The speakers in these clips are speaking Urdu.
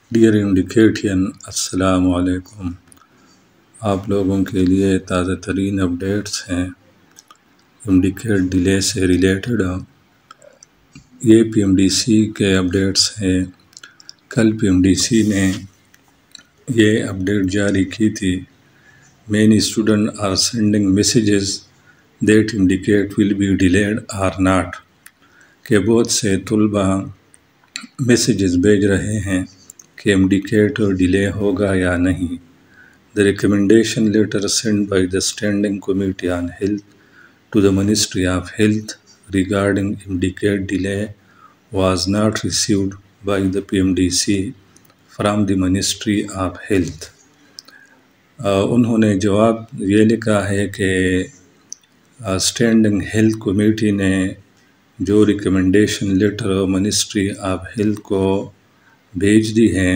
ڈیئر انڈیکیٹین، السلام علیکم۔ آپ لوگوں کے لیے تازہ ترین اپڈیٹس ہیں انڈیکیٹ ڈیلے سے ریلیٹڈ۔ یہ پی ایم ڈی سی کے اپڈیٹس ہیں۔ کل پی ایم ڈی سی نے یہ اپڈیٹ جاری کی تھی، many student are sending messages that indicate will be delayed or not, کہ بہت سے طلباء میسیجز بھیج رہے ہیں کہ انڈیکیٹ ڈیلے ہوگا یا نہیں۔ The recommendation letter sent by the Standing Committee on Health to the Ministry of Health regarding indicate delay was not received by the PMDC from the Ministry of Health۔ انہوں نے جواب یہ لکھا ہے کہ اسٹینڈنگ ہیلتھ کمیٹی نے جو recommendation letter ministry of health کو بھیج دی ہے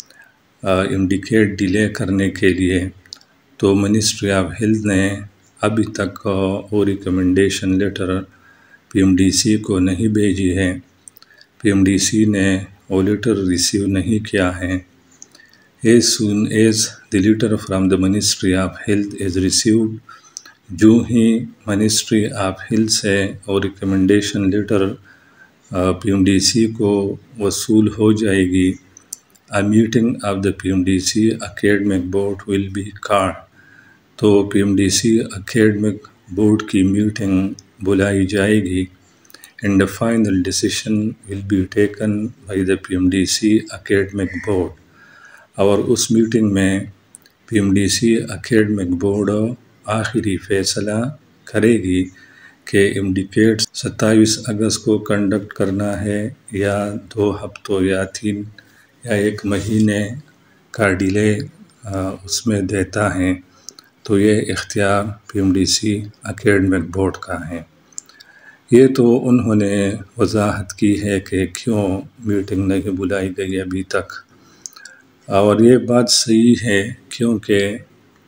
انڈیکیٹ ڈیلے کرنے کے لیے، تو منسٹری آف ہیلتھ نے ابھی تک وہ recommendation letter P M D C کو نہیں بھیجی ہے۔ پی ایم ڈی سی نے وہ لیٹر ریسیو نہیں کیا ہے۔ As soon as the letter from the Ministry of Health is received، جو ہی منسٹری آف ہیلتھ سے وہ recommendation letter P M D C کو وصول ہو جائے گی، A meeting of the PMDC academic board will be called، تو P M D C academic board کی میٹنگ بلائی جائے گی، and the final decision will be taken by the PMDC academic board، اور اس میٹنگ میں P M D C academic board آخری فیصلہ کرے گی کہ انڈیکیٹ 27 اگست کو کنڈکٹ کرنا ہے یا 2 ہفتوں یا 3 یا 1 مہینے کا ڈیلے اس میں دیتا ہے، تو یہ اختیار P M D C academic board کا ہے۔ یہ تو انہوں نے وضاحت کی ہے کہ کیوں میٹنگ نہیں بلائی گئی ابھی تک، اور یہ بات صحیح ہے کیونکہ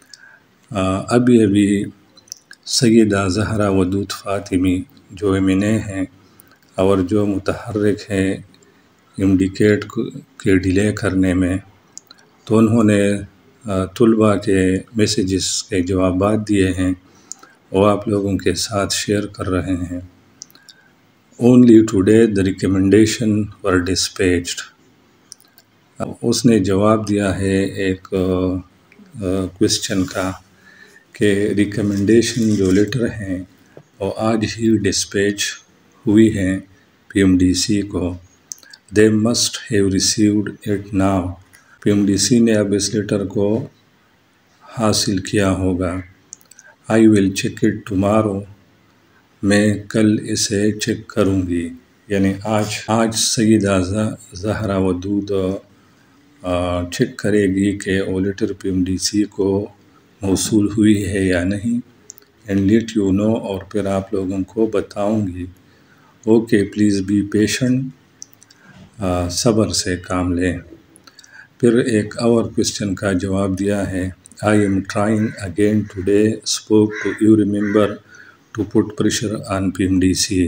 ابھی سیدہ زہرا ودود فاطمی جو MNA ہیں اور جو متحرک ہے انڈیکیٹ کے ڈیلے کرنے میں، تو انہوں نے طلباء کے میسیجز کے جوابات دیے ہیں، وہ آپ لوگوں کے ساتھ شیئر کر رہے ہیں۔ Only today the recommendation were dispatched۔ اس نے جواب دیا ہے ایک کوسچن کا کہ ریکمنڈیشن جو لیٹر ہیں وہ آج ہی ڈسپیچ ہوئی ہیں پی ایم ڈی سی کو۔ They must have received it now۔ P M D C نے اب اس لیٹر کو حاصل کیا ہوگا۔ I will check it tomorrow۔ میں کل اسے چیک کروں گی، یعنی آج سیدہ زہرا ودود چیک کرے گی کہ وہ letter P M D C کو موصول ہوئی ہے یا نہیں، and let you know، اور پھر آپ لوگوں کو بتاؤں گی۔ Okay please be patient، صبر سے کام لیں۔ پھر ایک اور کوسچن کا جواب دیا ہے، I am trying again today، spoke to you remember to put pressure on PMDC۔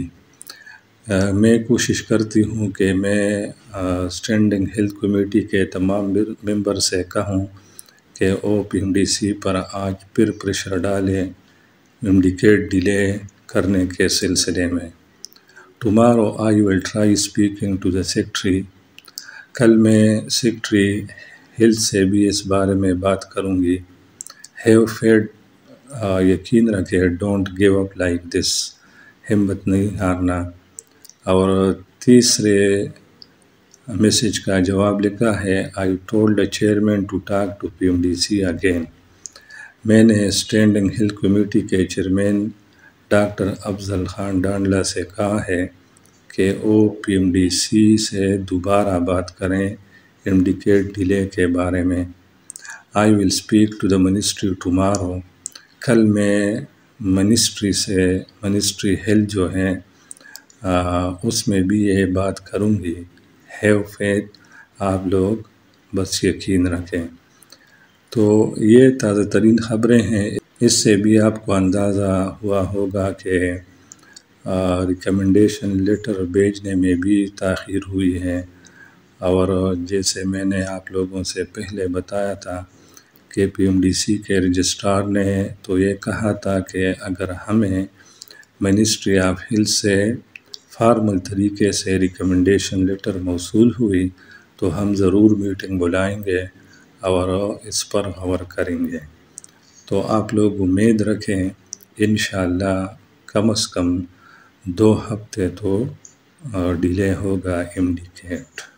میں کوشش کرتی ہوں کہ میں اسٹینڈنگ ہیلتھ کمیٹی کے تمام ممبر سے کہوں کہ وہ پی ایم ڈی سی پر آج پھر پریشر ڈالیں انڈیکیٹ ڈیلے کرنے کے سلسلے میں۔ Tomorrow I will try speaking to the secretary۔ کل میں سیکٹری ہیلتھ سے بھی اس بارے میں بات کروں گی۔ Have faith، یقین رکھے، don't give up like this، ہمت نہیں ہارنا۔ اور تیسرے میسیج کا جواب لکھا ہے، I told the chairman to talk to PMDC again۔ میں نے اسٹینڈنگ ہیلتھ کمیٹی کے چیئرمین ڈاکٹر افضل خان ڈانڈلہ سے کہا ہے کہ وہ پی ایم ڈی سی سے دوبارہ بات کریں انڈیکیٹ ڈیلے کے بارے میں۔ I will speak to the ministry tomorrow۔ کل میں منسٹری ہیلتھ جو ہیں اس میں بھی یہ بات کروں گی۔ Have faith، آپ لوگ بس یقین رکھیں۔ تو یہ تازہ ترین خبریں ہیں، اس سے بھی آپ کو اندازہ ہوا ہوگا کہ ریکمنڈیشن لیٹر بھیجنے میں بھی تاخیر ہوئی ہے، اور جیسے میں نے آپ لوگوں سے پہلے بتایا تھا کہ PMDC کے رجسٹرار نے تو یہ کہا تھا کہ اگر ہمیں منسٹری آف ہیلتھ سے فارمل طریقے سے ریکمنڈیشن لیٹر موصول ہوئی تو ہم ضرور میٹنگ بلائیں گے اور اس پر غور کریں گے۔ تو آپ لوگ امید رکھیں انشاءاللہ کم از کم 2 ہفتے تو ڈیلے ہوگا MDCAT۔